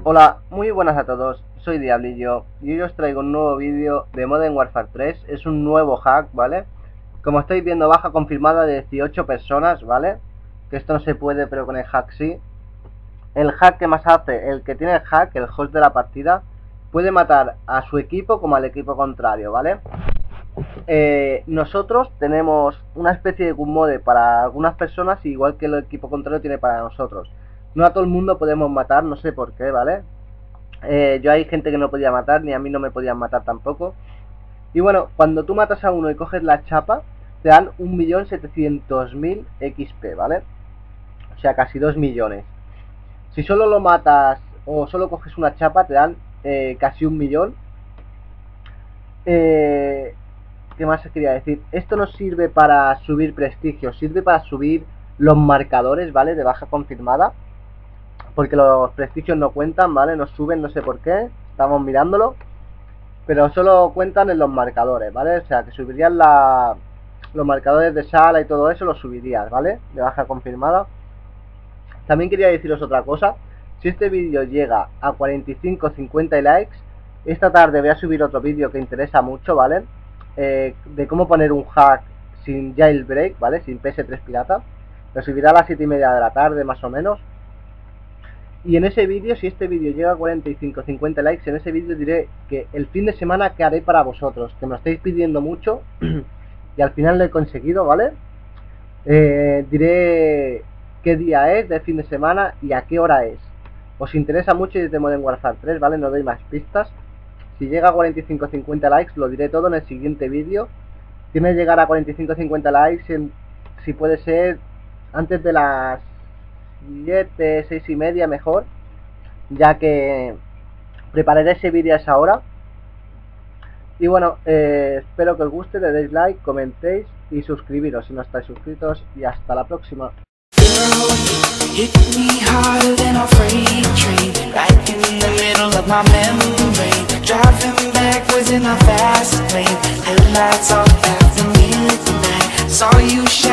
Hola, muy buenas a todos, soy Diablillo y hoy os traigo un nuevo vídeo de Modern Warfare 3. Es un nuevo hack, ¿vale? Como estáis viendo, baja confirmada de 18 personas, ¿vale? Que esto no se puede, pero con el hack sí. El hack que más hace, el que tiene el hack, el host de la partida, puede matar a su equipo como al equipo contrario, ¿vale? Nosotros tenemos una especie de gun mode para algunas personas, igual que el equipo contrario tiene para nosotros. No a todo el mundo podemos matar, no sé por qué, ¿vale? Yo hay gente que no podía matar, ni a mí no me podían matar tampoco. Y bueno, cuando tú matas a uno y coges la chapa, te dan 1.700.000 XP, ¿vale? O sea, casi 2 millones. Si solo lo matas o solo coges una chapa, te dan casi 1 millón. ¿Qué más quería decir? Esto no sirve para subir prestigio, sirve para subir los marcadores, ¿vale? De baja confirmada. Porque los prestigios no cuentan, ¿vale? No suben, no sé por qué. Estamos mirándolo. Pero solo cuentan en los marcadores, ¿vale? O sea, que subirían los marcadores de sala y todo eso, los subirías, ¿vale? De baja confirmada. También quería deciros otra cosa. Si este vídeo llega a 45 50 likes, esta tarde voy a subir otro vídeo que interesa mucho, ¿vale? De cómo poner un hack sin jailbreak, ¿vale? Sin PS3 pirata. Lo subirá a las 7:30 de la tarde, más o menos. Y en ese vídeo, si este vídeo llega a 45 50 likes, en ese vídeo diré que el fin de semana que haré para vosotros, que me lo estáis pidiendo mucho y al final lo he conseguido, ¿vale? Diré qué día es de fin de semana y a qué hora es. Os interesa mucho y es de Modern Warfare 3, ¿vale? No doy más pistas. Si llega a 45 50 likes, lo diré todo en el siguiente vídeo. Tiene que llegar a 45 50 likes, si puede ser antes de las 7, 6:30 mejor, ya que prepararé ese vídeo a esa hora. Y bueno, espero que os guste, le deis like, comentéis y suscribiros si no estáis suscritos, y hasta la próxima. Saw you